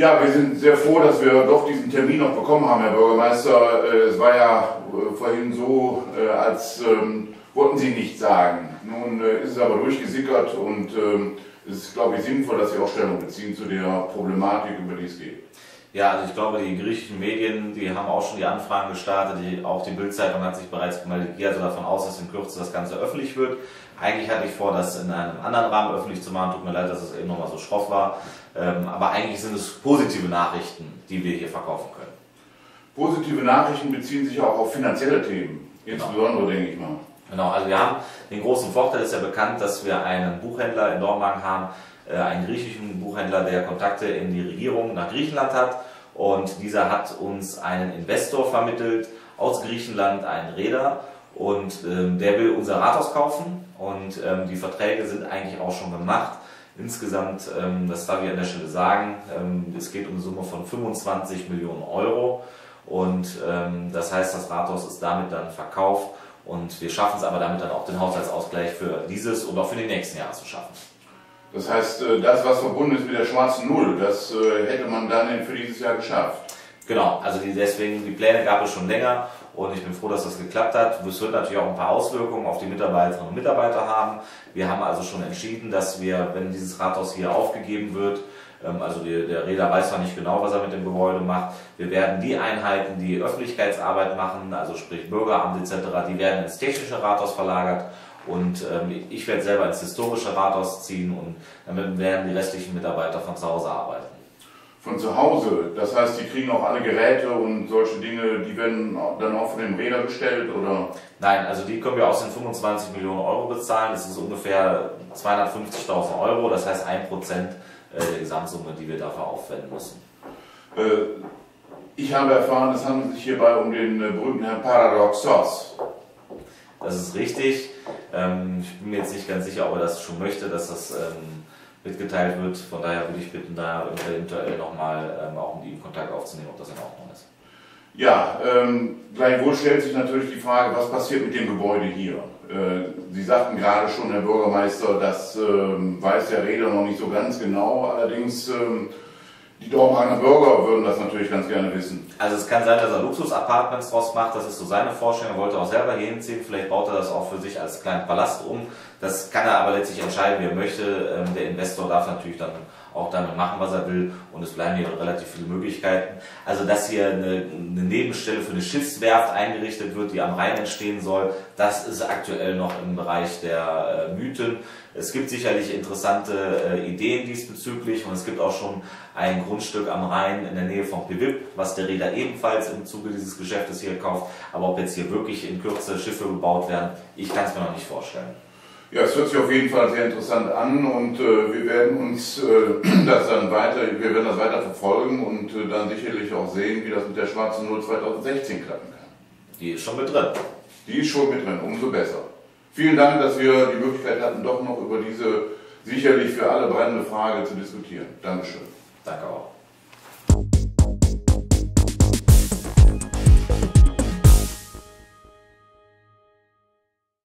Ja, wir sind sehr froh, dass wir doch diesen Termin noch bekommen haben, Herr Bürgermeister. Es war ja vorhin so, als wollten Sie nichts sagen. Nun ist es aber durchgesickert und es ist, glaube ich, sinnvoll, dass Sie auch Stellung beziehen zu der Problematik, über die es geht. Ja, also ich glaube, die griechischen Medien, die haben auch schon die Anfragen gestartet, auch die Bild-Zeitung hat sich bereits gemeldet, geht also davon aus, dass in Kürze das Ganze öffentlich wird. Eigentlich hatte ich vor, das in einem anderen Rahmen öffentlich zu machen, tut mir leid, dass es eben nochmal so schroff war, aber eigentlich sind es positive Nachrichten, die wir hier verkaufen können. Positive Nachrichten beziehen sich auch auf finanzielle Themen, insbesondere, denke ich mal. Genau, also wir haben den großen Vorteil, ist ja bekannt, dass wir einen Buchhändler in Dormagen haben, einen griechischen Buchhändler, der Kontakte in die Regierung nach Griechenland hat, und dieser hat uns einen Investor vermittelt aus Griechenland, einen Reeder, und der will unser Rathaus kaufen, und die Verträge sind eigentlich auch schon gemacht. Insgesamt, das darf ich an der Stelle sagen, es geht um eine Summe von 25 Millionen Euro, und das heißt, das Rathaus ist damit dann verkauft, und wir schaffen es aber damit dann auch den Haushaltsausgleich für dieses und auch für die nächsten Jahre zu schaffen. Das heißt, das, was verbunden ist mit der schwarzen Null, das hätte man dann für dieses Jahr geschafft. Genau, also deswegen, die Pläne gab es schon länger, und ich bin froh, dass das geklappt hat. Es wird natürlich auch ein paar Auswirkungen auf die Mitarbeiterinnen und Mitarbeiter haben. Wir haben also schon entschieden, dass wir, wenn dieses Rathaus hier aufgegeben wird, also der Reeder weiß zwar nicht genau, was er mit dem Gebäude macht, wir werden die Einheiten, die Öffentlichkeitsarbeit machen, also sprich Bürgeramt etc., die werden ins technische Rathaus verlagert. Und ich werde selber ins historische Rathaus ziehen, und damit werden die restlichen Mitarbeiter von zu Hause arbeiten. Von zu Hause? Das heißt, die kriegen auch alle Geräte und solche Dinge, die werden dann auch von dem Räder bestellt, oder? Nein, also die können wir aus den 25 Millionen Euro bezahlen. Das ist ungefähr 250.000 Euro, das heißt 1% der Gesamtsumme, die wir dafür aufwenden müssen. Ich habe erfahren, es handelt sich hierbei um den berühmten Herrn Paradoxos. Das ist richtig. Ich bin mir jetzt nicht ganz sicher, ob er das schon möchte, dass das mitgeteilt wird. Von daher würde ich bitten, da eventuell nochmal auch mit ihm Kontakt aufzunehmen, ob das in Ordnung ist. Ja, gleichwohl stellt sich natürlich die Frage, was passiert mit dem Gebäude hier? Sie sagten gerade schon, Herr Bürgermeister, das weiß der Reeder noch nicht so ganz genau. Allerdings, die Dormagener Bürger würden das natürlich ganz gerne wissen. Also es kann sein, dass er Luxus-Apartments draus macht, das ist so seine Vorstellung, er wollte auch selber hier hinziehen, vielleicht baut er das auch für sich als kleinen Palast um. Das kann er aber letztlich entscheiden, wie er möchte. Der Investor darf natürlich dann auch damit machen, was er will, und es bleiben hier relativ viele Möglichkeiten. Also dass hier eine Nebenstelle für eine Schiffswerft eingerichtet wird, die am Rhein entstehen soll, das ist aktuell noch im Bereich der Mythen. Es gibt sicherlich interessante Ideen diesbezüglich, und es gibt auch schon ein Grundstück am Rhein in der Nähe von Pevip, was der Reeder ebenfalls im Zuge dieses Geschäftes hier kauft. Aber ob jetzt hier wirklich in Kürze Schiffe gebaut werden, ich kann es mir noch nicht vorstellen. Ja, es hört sich auf jeden Fall sehr interessant an, und wir werden das weiter verfolgen und dann sicherlich auch sehen, wie das mit der schwarzen Null 2016 klappen kann. Die ist schon mit drin. Die ist schon mit drin, umso besser. Vielen Dank, dass wir die Möglichkeit hatten, doch noch über diese sicherlich für alle brennende Frage zu diskutieren. Dankeschön. Danke auch.